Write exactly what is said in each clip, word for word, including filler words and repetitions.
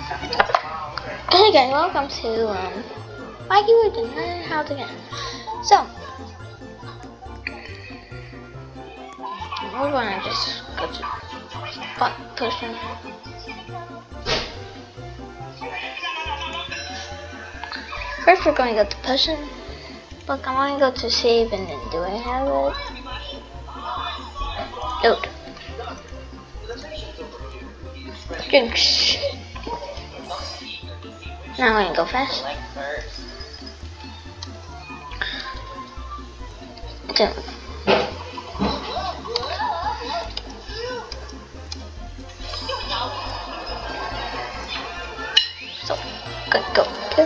Hey guys, welcome to um Mikey Wood and Learn How to Get. So we're gonna just go to butt pushing. First we're going to go to pushing. Look, I'm going to go to save and then do I have it? Load. Drinks. Now I'm going to go fast. Done. So, good, go. Go.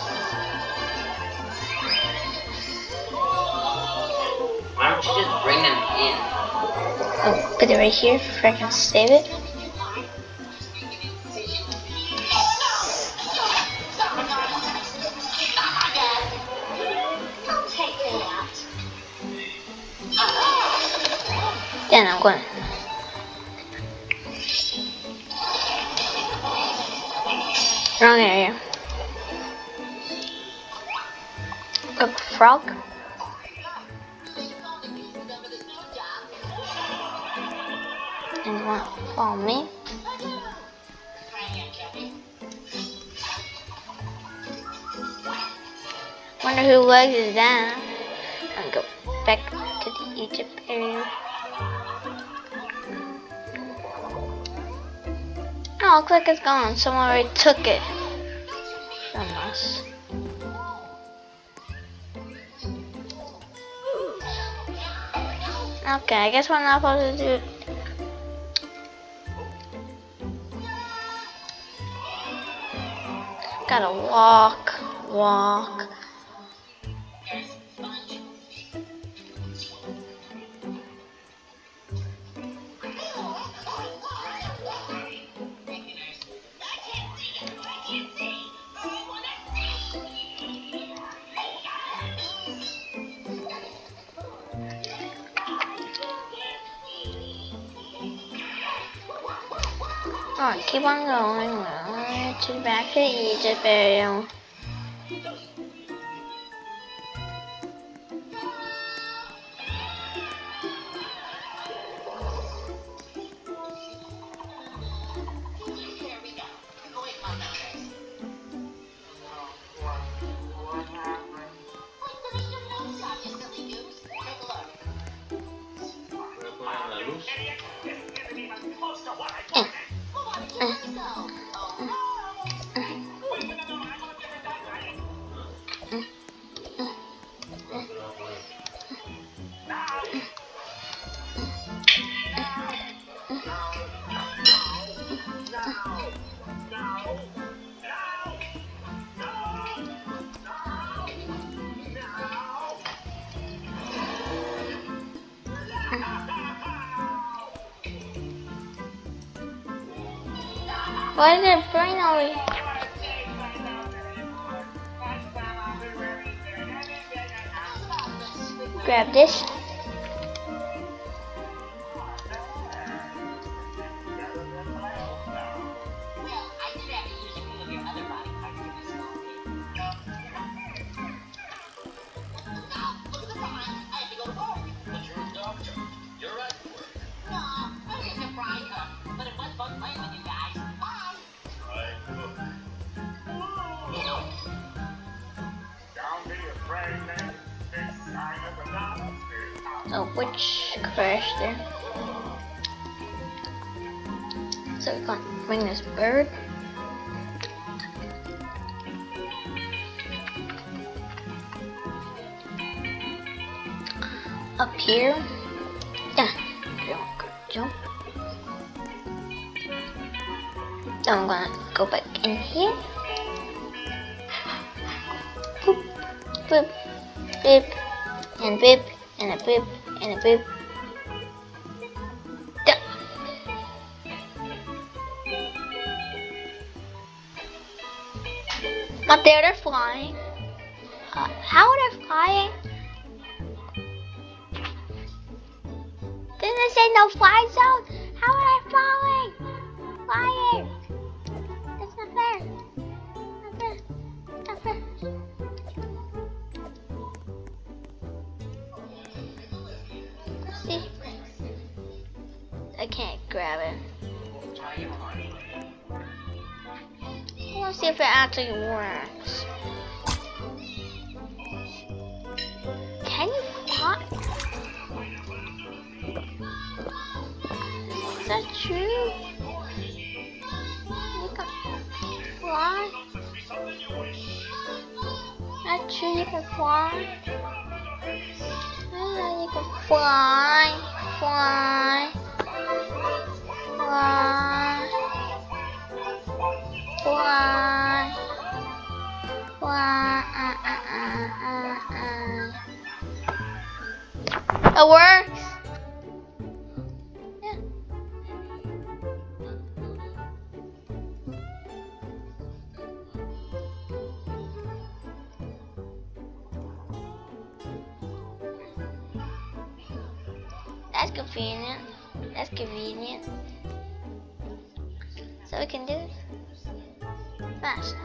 Why don't you just bring them in? Oh, put it right here so I can save it. Then I'm going. Wrong area. Look, frog. And you want to follow me? Wonder who legs is that? I'm gonna go back to the Egypt area. Oh, looks like it's gone. Someone already took it from us. Okay, I guess we're not supposed to do it. Gotta walk, walk. Alright, keep on going. Right, to back to Egypt area. Why is it finally? Grab this. Oh, which crashed there? So we can't bring this bird. Up here. Yeah. Jump, jump. Then I'm gonna go back in here. Boop, boop, beep, and beep, and a beep, and a beep. Yeah. Up there, they're flying. Uh, how are they flying? Didn't it say no fly zone? How are they flying? Flying. That's not fair. grab it. Try your part. Let's see if it actually works. Can you fly? Is that true? You can fly? That true? You can fly? Oh, you can fly, fly, fly, fly, fly. Uh, uh, uh, uh, uh. It works. Yeah. That's convenient. That's convenient. So we can do it fast.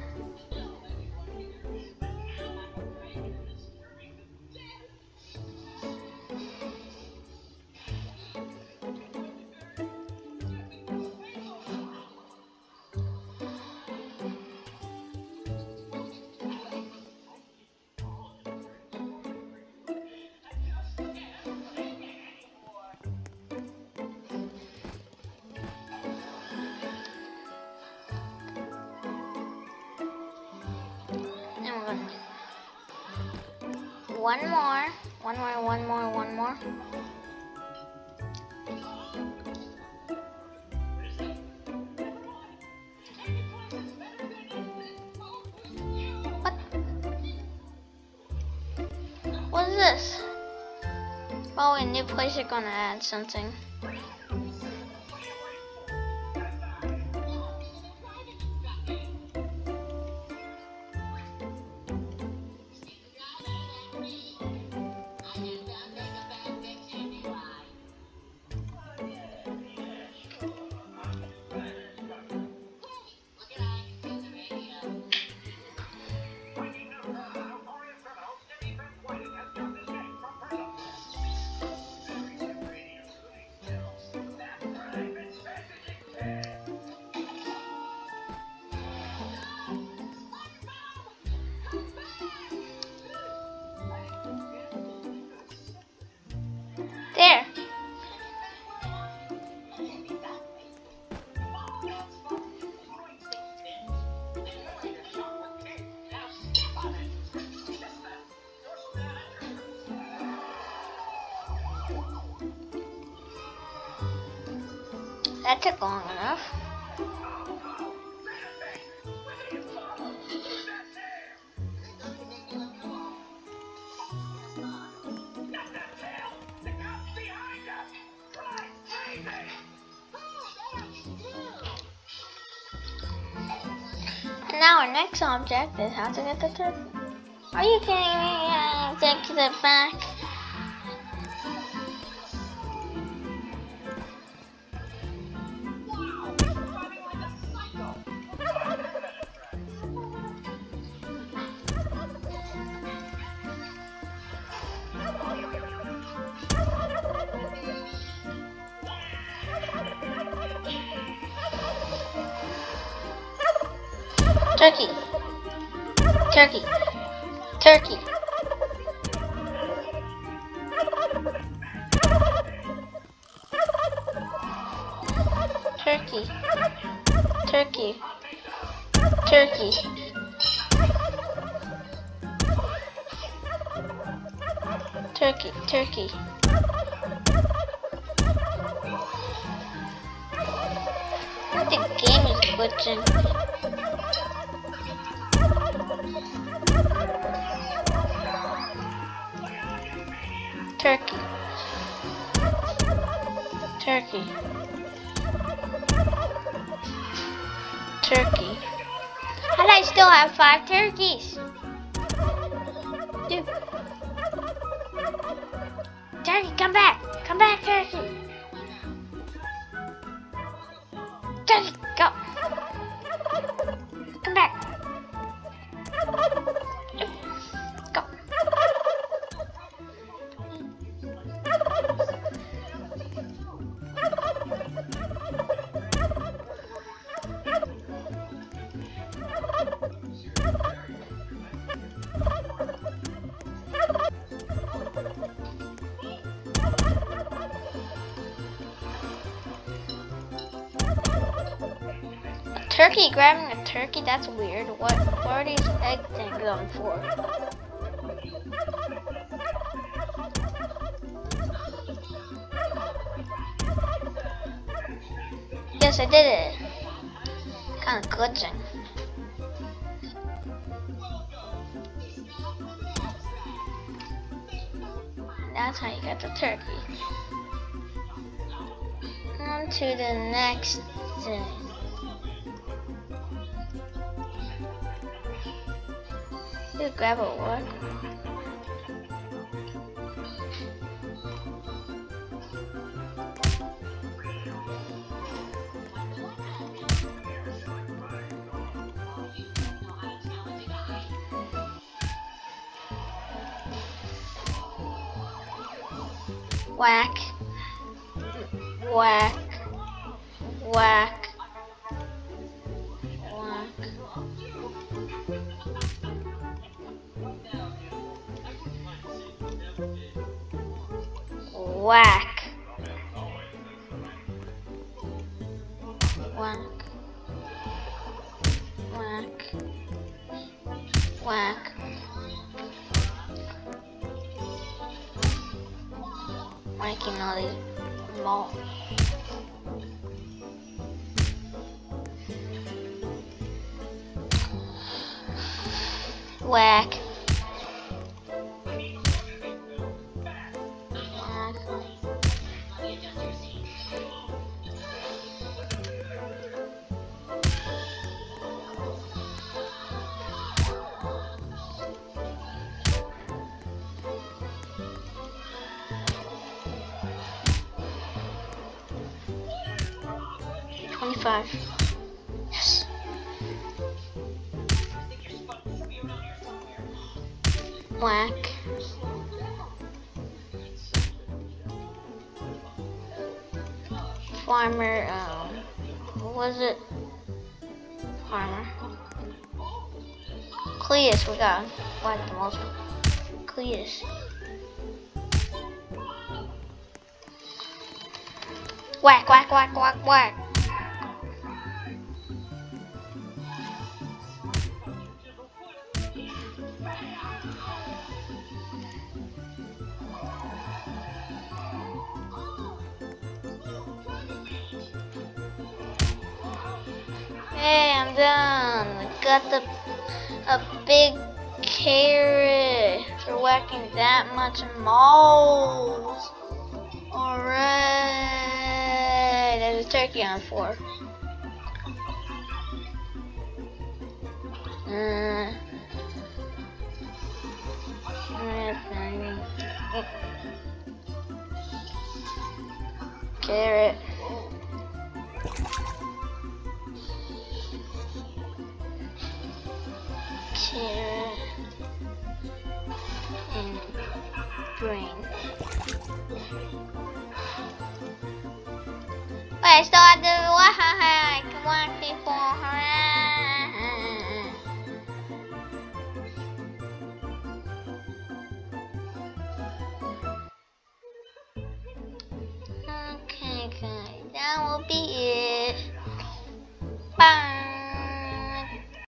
One more, one more, one more, one more. What? What is this? Oh, a new place are gonna add something. There. That took long enough. And now our next object is how to get the turkey. Are you kidding me? Yeah, take it back. Turkey. Turkey. Turkey. Turkey. Turkey. Turkey. Turkey. Turkey. I think the game is glitching. Turkey. Turkey. Turkey. How do I still have five turkeys? Dude. Turkey, come back. Come back, turkey. Turkey, go. Come back. Go. turkey grabbing a turkey? That's weird. What, what are these egg things on for? Yes, I did it. Kind of glitching. That's how you get the turkey. On to the next thing. You grab a what? Whack, whack, whack, whack. Whack, whack, whack, whack. Whacking all these balls. Whack. twenty-five. Yes. Whack. Farmer, um, what was it? Farmer. Cleus, we got whack the most. Cleus. Whack, whack, whack, whack, whack. Hey, I'm done. I got the a big carrot for whacking that much moles. Alright, there's a turkey on four. Uh, carrot. Carrot and brain. Wait, still have to whack. Come on, people. Okay, guys, that will be it. Bye.